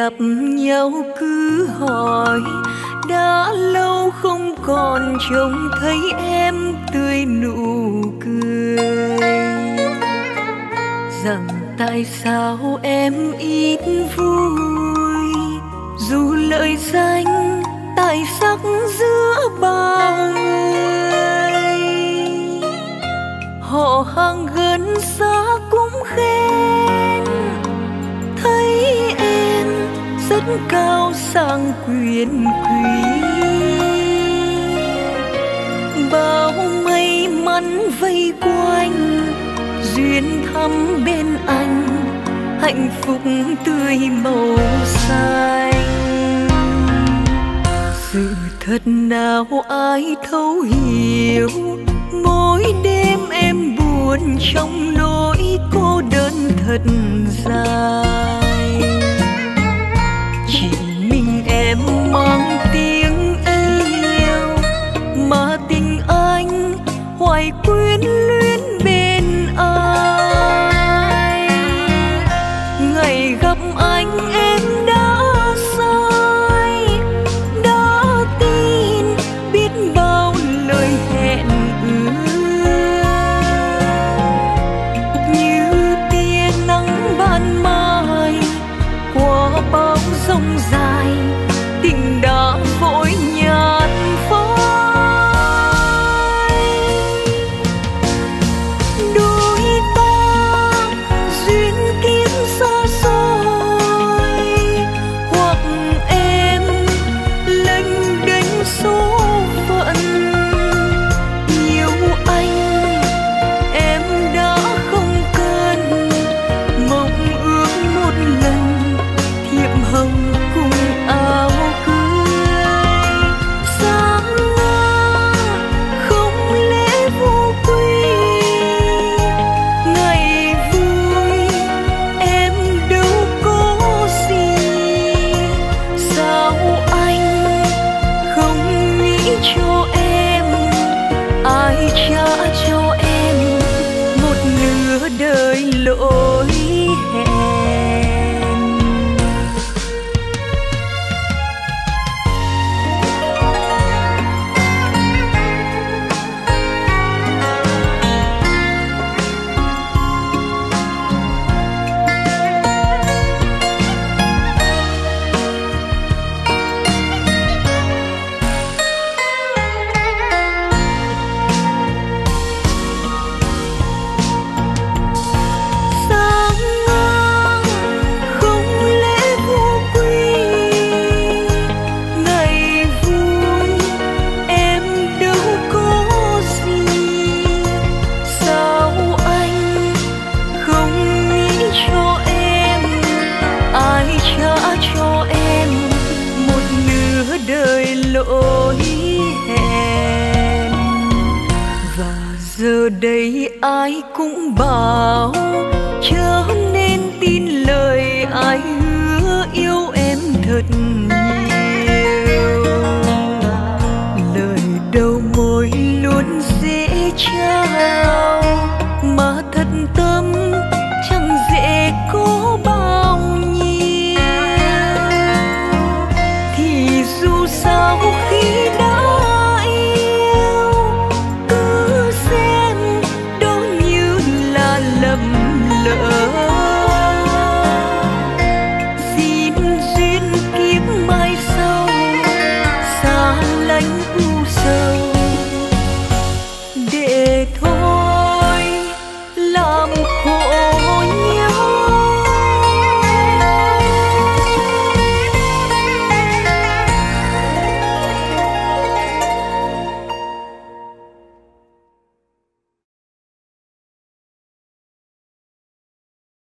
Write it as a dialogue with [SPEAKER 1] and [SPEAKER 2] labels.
[SPEAKER 1] gặp nhau cứ hỏi, đã lâu không còn trông thấy em tươi nụ cười. Rằng tại sao em ít vui, dù lợi danh tài sắc giữa bao người. Họ hàng gần xa cũng khen thấy em rất cao sang quyền quý. Bao may mắn vây quanh, duyên thắm bên anh, hạnh phúc tươi màu xanh. Sự thật nào ai thấu hiểu, mỗi đêm em buồn trong nỗi cô đơn thật dài. Chỉ mình em mang tiếng yêu, mà tình anh hoài quyến luyến bên ai. Ngày gặp anh em đã sai, đã tin biết bao lời hẹn ước. Như tia nắng ban mai qua bao giông dài, tình đã vội nhạt phai. Đôi ta duyên kiếp xa xôi, hoặc em lênh đênh số phận. Yêu anh em đã không cần, mong ước một lần thiệp hồng cùng áo cưới. Sáng ngang không lẽ vô quy, ngày vui em đâu có gì. Sao anh không nghĩ cho em, ai trả cho em một nửa đời lỗi hẹn. Sáng ngang không lẽ vô quy, ngày vui em đâu có gì. Sao anh không nghĩ cho em, ai trả cho em một nửa đời lỗi hẹn. Và giờ đây ai cũng bảo chớ nên tin lời ai